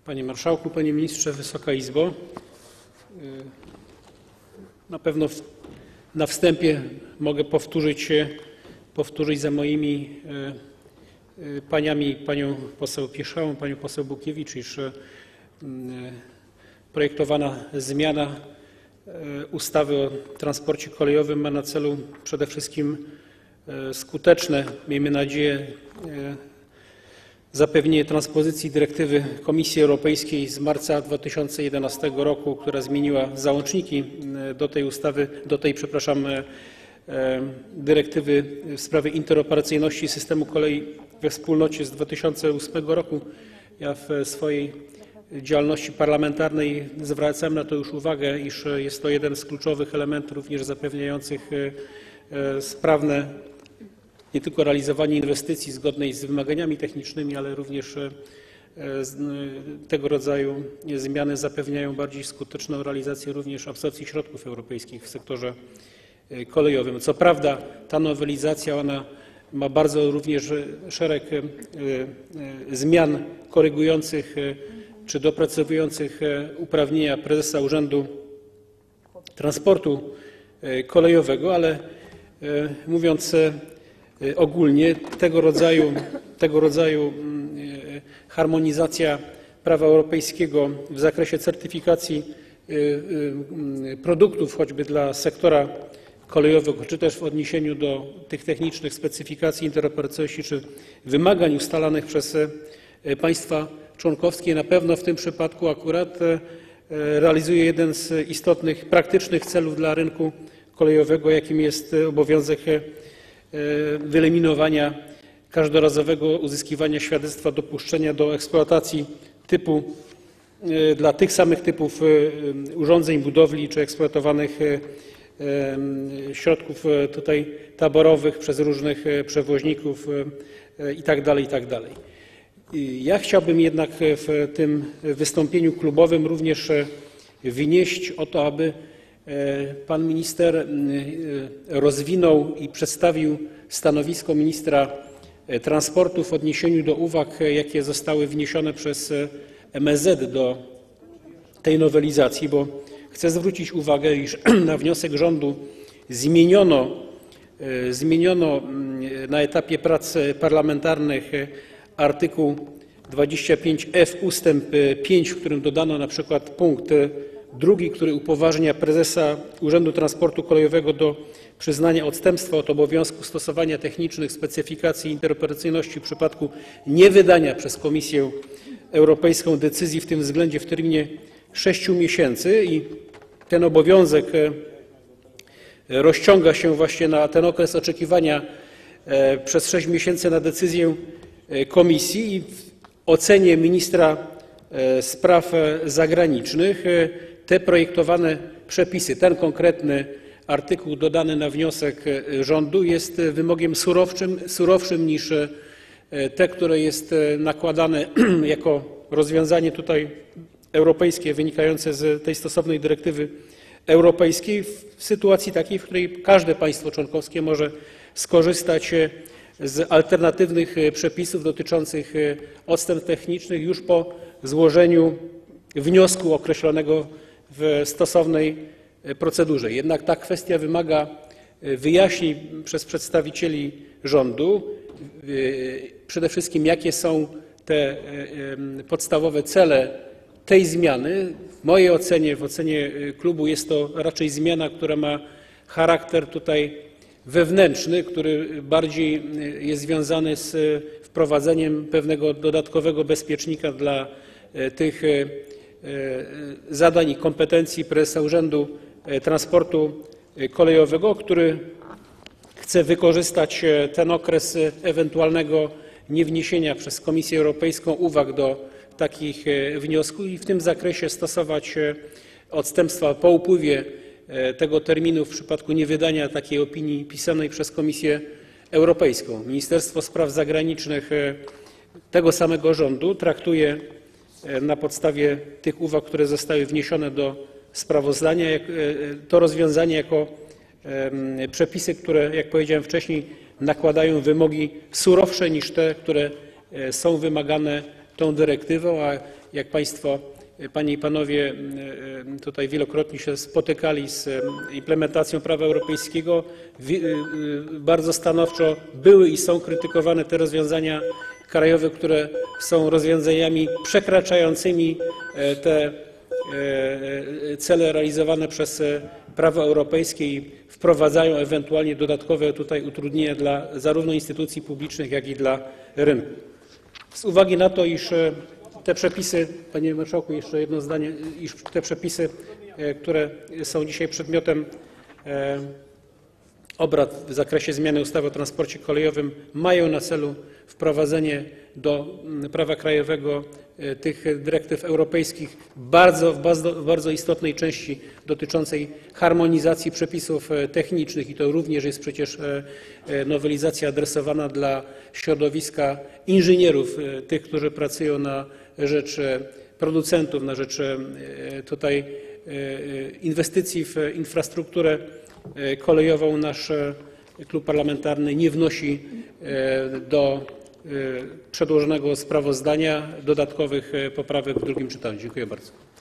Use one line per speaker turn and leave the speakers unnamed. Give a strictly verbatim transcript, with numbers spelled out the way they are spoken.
Panie Marszałku, Panie Ministrze, Wysoka Izbo! Na pewno na wstępie mogę powtórzyć, powtórzyć za moimi paniami, panią poseł Pieszałą, panią poseł Bukiewicz, iż projektowana zmiana ustawy o transporcie kolejowym ma na celu przede wszystkim skuteczne, miejmy nadzieję, zapewnienie transpozycji dyrektywy Komisji Europejskiej z marca dwa tysiące jedenastego roku, która zmieniła załączniki do tej ustawy, do tej, przepraszam, dyrektywy w sprawie interoperacyjności systemu kolei we Wspólnocie z dwa tysiące ósmego roku. Ja w swojej działalności parlamentarnej zwracałem na to już uwagę, iż jest to jeden z kluczowych elementów również zapewniających sprawne nie tylko realizowanie inwestycji zgodnej z wymaganiami technicznymi, ale również tego rodzaju zmiany zapewniają bardziej skuteczną realizację również absorpcji środków europejskich w sektorze kolejowym. Co prawda ta nowelizacja ona ma bardzo również szereg zmian korygujących czy dopracowujących uprawnienia prezesa Urzędu Transportu Kolejowego, ale mówiąc ogólnie, tego rodzaju, tego rodzaju harmonizacja prawa europejskiego w zakresie certyfikacji produktów choćby dla sektora kolejowego, czy też w odniesieniu do tych technicznych specyfikacji interoperacyjności czy wymagań ustalanych przez państwa członkowskie, na pewno w tym przypadku akurat realizuje jeden z istotnych, praktycznych celów dla rynku kolejowego, jakim jest obowiązek wyeliminowania każdorazowego uzyskiwania świadectwa dopuszczenia do eksploatacji typu dla tych samych typów urządzeń, budowli czy eksploatowanych środków tutaj taborowych przez różnych przewoźników itd., itd. Ja chciałbym jednak w tym wystąpieniu klubowym również wnieść o to, aby pan minister rozwinął i przedstawił stanowisko ministra transportu w odniesieniu do uwag, jakie zostały wniesione przez M S Z do tej nowelizacji, bo chcę zwrócić uwagę, iż na wniosek rządu zmieniono, zmieniono na etapie prac parlamentarnych artykuł dwadzieścia pięć F ustęp pięć, w którym dodano na przykład punkt drugi, który upoważnia prezesa Urzędu Transportu Kolejowego do przyznania odstępstwa od obowiązku stosowania technicznych specyfikacji interoperacyjności w przypadku niewydania przez Komisję Europejską decyzji w tym względzie w terminie sześciu miesięcy i ten obowiązek rozciąga się właśnie na ten okres oczekiwania przez sześć miesięcy na decyzję Komisji i w ocenie ministra spraw zagranicznych te projektowane przepisy, ten konkretny artykuł dodany na wniosek rządu jest wymogiem surowszym, surowszym niż te, które jest nakładane jako rozwiązanie tutaj europejskie wynikające z tej stosownej dyrektywy europejskiej w sytuacji takiej, w której każde państwo członkowskie może skorzystać z alternatywnych przepisów dotyczących odstępstw technicznych już po złożeniu wniosku określonego w stosownej procedurze. Jednak ta kwestia wymaga wyjaśnień przez przedstawicieli rządu. Przede wszystkim, jakie są te podstawowe cele tej zmiany. W mojej ocenie, w ocenie klubu jest to raczej zmiana, która ma charakter tutaj wewnętrzny, który bardziej jest związany z wprowadzeniem pewnego dodatkowego bezpiecznika dla tych zadań i kompetencji prezesa Urzędu Transportu Kolejowego, który chce wykorzystać ten okres ewentualnego niewniesienia przez Komisję Europejską uwag do takich wniosków i w tym zakresie stosować odstępstwa po upływie tego terminu w przypadku niewydania takiej opinii pisanej przez Komisję Europejską. Ministerstwo Spraw Zagranicznych tego samego rządu traktuje na podstawie tych uwag, które zostały wniesione do sprawozdania, to rozwiązanie jako przepisy, które, jak powiedziałem wcześniej, nakładają wymogi surowsze niż te, które są wymagane tą dyrektywą, a jak Państwo, Panie i Panowie, tutaj wielokrotnie się spotykali z implementacją prawa europejskiego, bardzo stanowczo były i są krytykowane te rozwiązania krajowe, które są rozwiązaniami przekraczającymi te cele realizowane przez prawo europejskie i wprowadzają ewentualnie dodatkowe tutaj utrudnienia dla zarówno instytucji publicznych, jak i dla rynku. Z uwagi na to, iż te przepisy, Panie Marszałku, jeszcze jedno zdanie, iż te przepisy, które są dzisiaj przedmiotem obrad w zakresie zmiany ustawy o transporcie kolejowym, mają na celu wprowadzenie do prawa krajowego tych dyrektyw europejskich bardzo, w bardzo, w bardzo istotnej części dotyczącej harmonizacji przepisów technicznych i to również jest przecież nowelizacja adresowana dla środowiska inżynierów, tych, którzy pracują na rzecz producentów, na rzecz tutaj inwestycji w infrastrukturę kolejową. Nasz klub parlamentarny nie wnosi do przedłożonego sprawozdania dodatkowych poprawek w drugim czytaniu. Dziękuję bardzo.